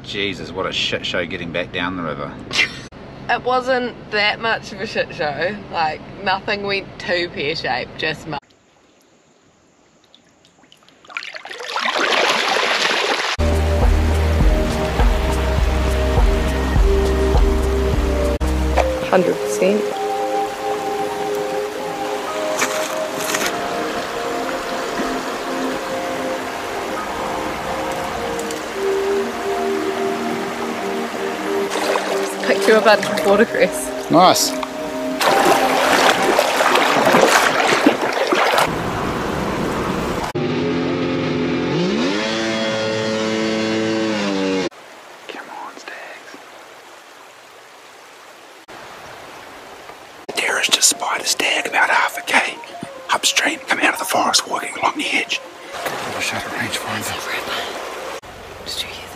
Jesus, what a shit show getting back down the river. It wasn't that much of a shit show. Like, nothing went too pear-shaped, just much. %. Picture of a bunch of watercress. Nice. Come on, stags. Adirah's just spied a stag about half a K upstream, come out of the forest walking along the edge. I'll shut a range finder.